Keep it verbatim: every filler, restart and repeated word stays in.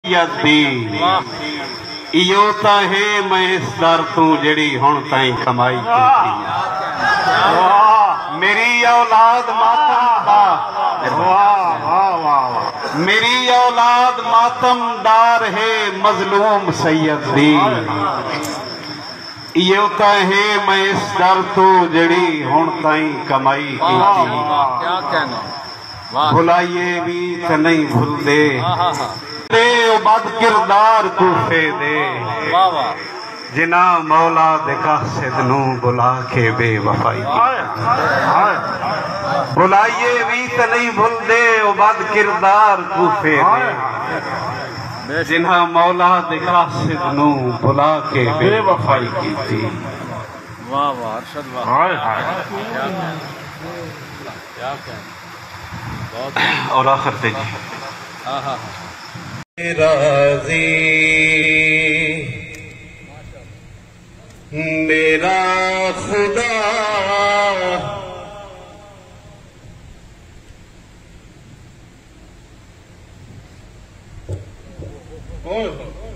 दी इयो ता है मैं इस दर तू जड़ी हुण ताई कमाई की मेरी औलाद मातम मेरी औलाद मातमदार है मजलूम सैयद दी इयो ता है मैं इस दर तू जड़ी हुण ताई कमाई की भुलाइए भी तो नहीं भूलदे दे बद किरदार कूफे दे जिना मौला दे कासिद नू बुला के बेवफाई बुलाइए भी तो नहीं भूलदे बद किरदार कूफे दे जिना मौला दे कासिद नू बुला के बेवफाई की थी। वाह वाह अरशद वाह हाय हाय क्या और आखिर ते जी हाँ हाँ राजी मेरा खुदा कौन